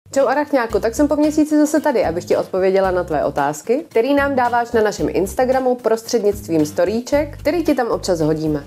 Čau arachňáku, tak jsem po měsíci zase tady, abych ti odpověděla na tvé otázky, který nám dáváš na našem Instagramu prostřednictvím storíček, který ti tam občas hodíme.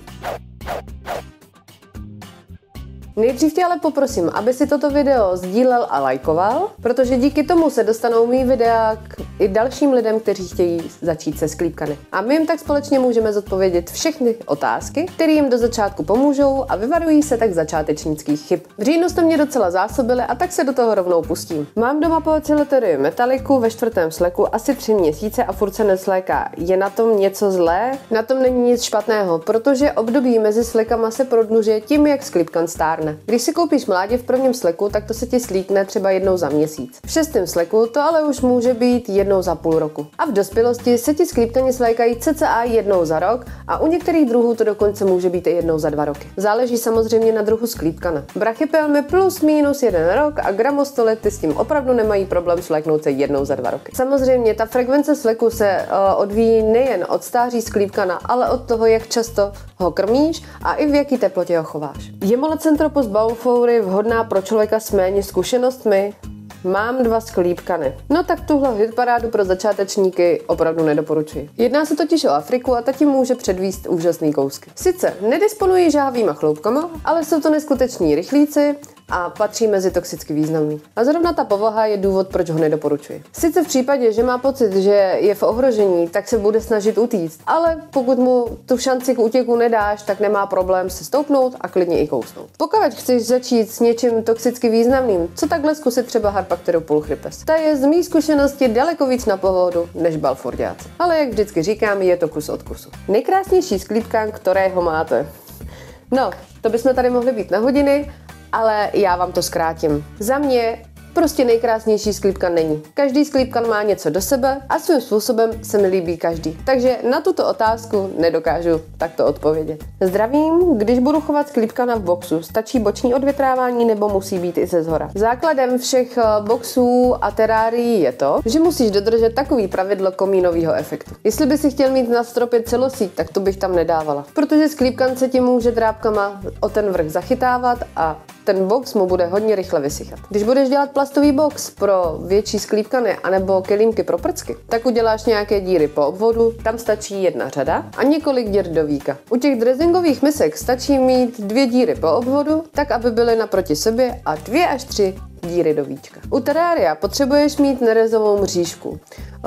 Nejdřív tě ale poprosím, aby si toto video sdílel a lajkoval, protože díky tomu se dostanou mý videa i dalším lidem, kteří chtějí začít se sklípkami. A my jim tak společně můžeme zodpovědět všechny otázky, které jim do začátku pomůžou a vyvarují se tak začátečnických chyb. V říjnu jste mě docela zásobili a tak se do toho rovnou pustím. Mám doma po loterii Metalliku ve 4. sleku asi 3 měsíce a furt se nesléká. Je na tom něco zlé? Na tom není nic špatného, protože období mezi slekama se prodlužuje tím, jak sklípkan stárne. Když si koupíš mládě v 1. sleku, tak to se ti slíkne třeba jednou za měsíc. V 6. sleku to ale už může být jednou za půl roku. A v dospělosti se ti sklípkani slékají cca jednou za rok a u některých druhů to dokonce může být i jednou za 2 roky. Záleží samozřejmě na druhu sklípkana. Brachypelmy plus minus 1 rok a gramostolety s tím opravdu nemají problém sléknout se jednou za 2 roky. Samozřejmě ta frekvence sleku se odvíjí nejen od stáří sklípkana, ale od toho, jak často ho krmíš a i v jaký teplotě ho chováš. Je Mollecentropus baufouri vhodná pro člověka s méně zkušenostmi? Mám 2 sklípkany. No tak tuhle hitparádu pro začátečníky opravdu nedoporučuji. Jedná se totiž o Afriku a ta ti může předvíst úžasný kousky. Sice nedisponují žávýma chloupkama, ale jsou to neskuteční rychlíci a patří mezi toxicky významný. A zrovna ta povaha je důvod, proč ho nedoporučuji. Sice v případě, že má pocit, že je v ohrožení, tak se bude snažit utíct, ale pokud mu tu šanci k útěku nedáš, tak nemá problém se stoupnout a klidně i kousnout. Pokud chceš začít s něčím toxicky významným, co takhle zkusit třeba Harpacteru pulchripes. Ta je z mý zkušenosti daleko víc na pohodu než balfordiáci. Ale jak vždycky říkám, je to kus od kusu. Nejkrásnější sklípkán, kterého máte. No, to bychom tady mohli být na hodiny, ale já vám to zkrátím. Za mě prostě nejkrásnější sklípkan není. Každý sklípkan má něco do sebe a svým způsobem se mi líbí každý. Takže na tuto otázku nedokážu takto odpovědět. Zdravím, když budu chovat sklípkana v boxu, stačí boční odvětrávání nebo musí být i ze zhora? Základem všech boxů a terárií je to, že musíš dodržet takový pravidlo komínového efektu. Jestli by si chtěl mít na stropě celosíť, tak to bych tam nedávala. Protože sklípkan se ti může drápkama o ten vrch zachytávat a ten box mu bude hodně rychle vysychat. Když budeš dělat plastový box pro větší sklípkany anebo kelímky pro prcky, tak uděláš nějaké díry po obvodu, tam stačí 1 řada a několik děr do víka. U těch dressingových misek stačí mít 2 díry po obvodu, tak aby byly naproti sobě a 2 až 3 díry do víčka. U terária potřebuješ mít nerezovou mřížku.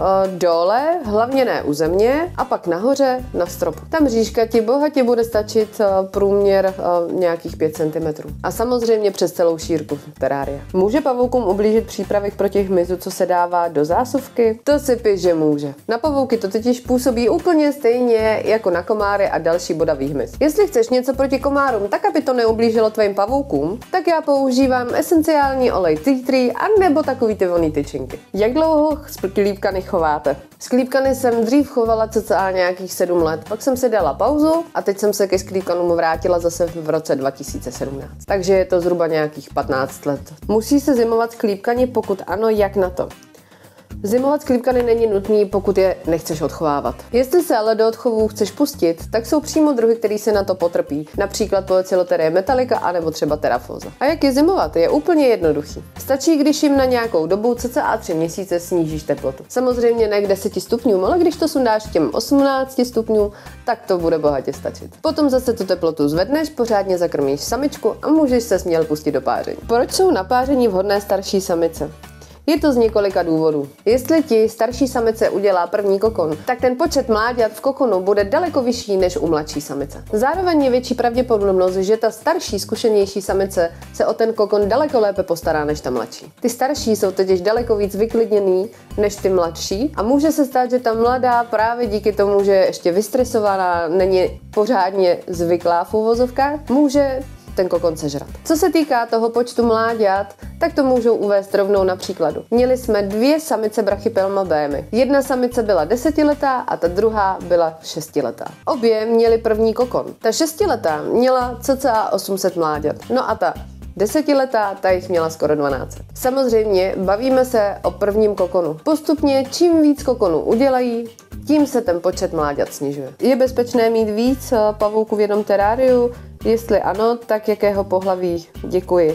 Dole, hlavně ne u země, a pak nahoře na stropu. Ta mřížka ti bohatě bude stačit průměr nějakých 5 cm. A samozřejmě přes celou šírku terária. Může pavoukům ublížit přípravek proti hmyzu, co se dává do zásuvky? To si píš, že může. Na pavouky to totiž působí úplně stejně jako na komáry a další bodavý hmyz. Jestli chceš něco proti komárům, tak aby to neublížilo tvým pavoukům, tak já používám esenciální olej tea tree a nebo takový ty voný tyčinky. Jak dlouho sklípkany chováte? Sklípkany jsem dřív chovala cca nějakých 7 let, pak jsem si dala pauzu a teď jsem se ke sklípkanům vrátila zase v roce 2017. Takže je to zhruba nějakých 15 let. Musí se zimovat sklípkani, pokud ano, jak na to? Zimovat sklípkany není nutný, pokud je nechceš odchovávat. Jestli se ale do odchovů chceš pustit, tak jsou přímo druhy, který se na to potrpí, například Poeciloteria metallica anebo třeba Teraphosa. A jak je zimovat? Je úplně jednoduchý. Stačí, když jim na nějakou dobu cca 3 měsíce snížíš teplotu. Samozřejmě ne k 10 stupňům, ale když to sundáš k těm 18 stupňů, tak to bude bohatě stačit. Potom zase tu teplotu zvedneš, pořádně zakrmíš samičku a můžeš se směl pustit do páření. Proč jsou na páření vhodné starší samice? Je to z několika důvodů. Jestli ti starší samice udělá první kokon, tak ten počet mláďat v kokonu bude daleko vyšší než u mladší samice. Zároveň je větší pravděpodobnost, že ta starší, zkušenější samice se o ten kokon daleko lépe postará než ta mladší. Ty starší jsou totiž daleko víc vyklidněný než ty mladší a může se stát, že ta mladá právě díky tomu, že je ještě vystresovaná, není pořádně zvyklá v uvozovkách, může ten kokon sežrat. Co se týká toho počtu mláďat, tak to můžou uvést rovnou na příkladu. Měli jsme 2 samice Brachypelma bémy. Jedna samice byla 10letá a ta druhá byla 6letá. Obě měly první kokon. Ta 6letá měla cca 800 mláďat. No a ta 10letá, ta jich měla skoro 12. Samozřejmě bavíme se o prvním kokonu. Postupně čím víc kokonů udělají, tím se ten počet mláďat snižuje. Je bezpečné mít víc pavouků v jednom teráriu? Jestli ano, tak jakého pohlaví? Děkuji.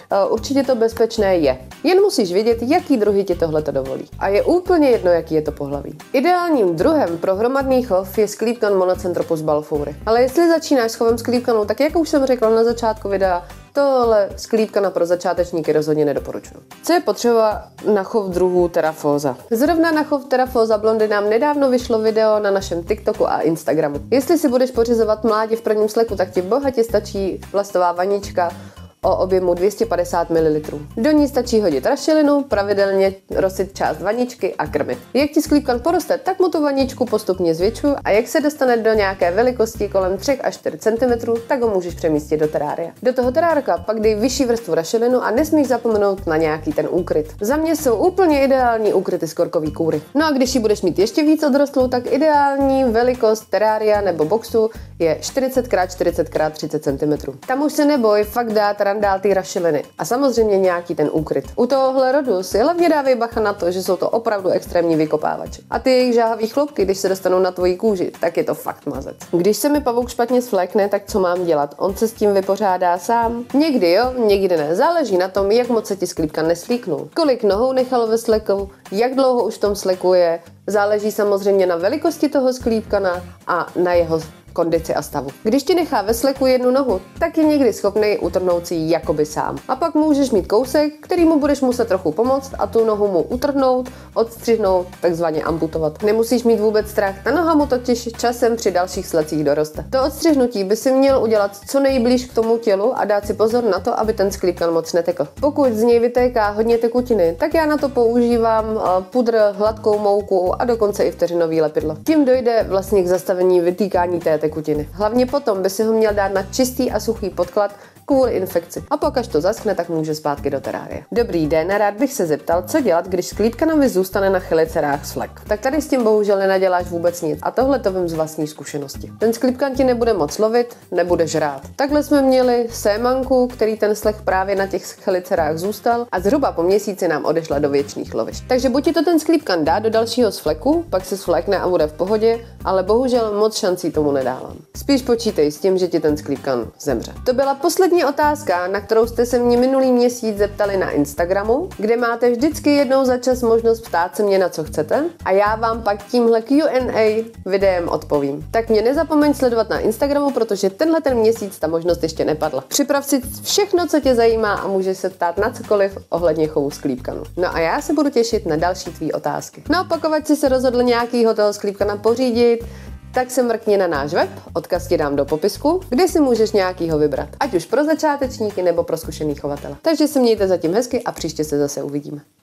určitě to bezpečné je. Jen musíš vědět, jaký druhy ti tohle to dovolí. A je úplně jedno, jaký je to pohlaví. Ideálním druhem pro hromadný chov je sklípkan Monocentropus balfouri. Ale jestli začínáš s chovem sklípkanů, tak jak už jsem řekla na začátku videa, tohle sklípkana pro začátečníky rozhodně nedoporučuji. Co je potřeba na chov druhů Theraphosa? Zrovna na chov Theraphosa blondy nám nedávno vyšlo video na našem TikToku a Instagramu. Jestli si budeš pořizovat mládě v prvním sleku, tak ti bohatě stačí plastová vanička o objemu 250 ml. Do ní stačí hodit rašelinu, pravidelně rozsyt část vaničky a krmit. Jak ti sklípkan poroste, tak mu tu vaničku postupně zvětšuj a jak se dostane do nějaké velikosti kolem 3 až 4 cm, tak ho můžeš přemístit do terária. Do toho terárka pak dej vyšší vrstvu rašelinu a nesmíš zapomenout na nějaký ten úkryt. Za mě jsou úplně ideální úkryty z korkový kůry. No a když ji budeš mít ještě víc odrostlou, tak ideální velikost terária nebo boxu je 40 x 40 x 30 cm. Tam už se neboj fakt dát randál ty rašeliny a samozřejmě nějaký ten úkryt. U tohohle rodu si hlavně dávej bacha na to, že jsou to opravdu extrémní vykopávači. A ty jejich žáhavý chloupky, když se dostanou na tvoji kůži, tak je to fakt mazec. Když se mi pavouk špatně svlékne, tak co mám dělat? On se s tím vypořádá sám? Někdy jo, někdy ne. Záleží na tom, jak moc se ti sklípkan neslíknul. Kolik nohou nechal ve sleku, jak dlouho už v tom sleku je. Záleží samozřejmě na velikosti toho sklípkana a na jeho kondici a stavu. Když ti nechá ve sleku jednu nohu, tak je někdy schopný utrhnout si ji jakoby sám. A pak můžeš mít kousek, který mu budeš muset trochu pomoct a tu nohu mu utrhnout, odstřihnout, takzvaně amputovat. Nemusíš mít vůbec strach, ta noha mu totiž časem při dalších slecích doroste. To odstřihnutí by si měl udělat co nejblíž k tomu tělu a dát si pozor na to, aby ten sklípkan moc netekl. Pokud z něj vytéká hodně tekutiny, tak já na to používám pudr, hladkou mouku a dokonce i vteřinový lepidlo. Tím dojde vlastně k zastavení vytýkání té tekutiny. Hlavně potom by si ho měl dát na čistý a suchý podklad kvůli infekci. A pokud až to zaschne, tak může zpátky do terária. Dobrý den, rád bych se zeptal, co dělat, když sklípkanovi zůstane na chelicerách slek. Tak tady s tím bohužel nenaděláš vůbec nic. A tohle to vím z vlastní zkušenosti. Ten sklípkan ti nebude moc lovit, nebude žrát. Takhle jsme měli sémanku, který ten slek právě na těch chelicerách zůstal a zhruba po měsíci nám odešla do věčných lovišť. Takže buď ti to ten sklípkan dá do dalšího svleku, pak se svlékne a bude v pohodě, ale bohužel moc šancí tomu nedávám. Spíš počítej s tím, že ti ten sklípkan zemře. To byla poslední otázka, na kterou jste se mě minulý měsíc zeptali na Instagramu, kde máte vždycky jednou za čas možnost ptát se mě na co chcete a já vám pak tímhle Q&A videem odpovím. Tak mě nezapomeň sledovat na Instagramu, protože tenhle ten měsíc ta možnost ještě nepadla. Připrav si všechno, co tě zajímá a můžeš se ptát na cokoliv ohledně chovu sklípkanu. No a já se budu těšit na další tvý otázky. No a pokud si se rozhodl nějakýho toho sklípkana pořídit, tak se mrkni na náš web, odkaz ti dám do popisku, kde si můžeš nějakýho vybrat, ať už pro začátečníky nebo pro zkušený chovatele. Takže se mějte zatím hezky a příště se zase uvidíme.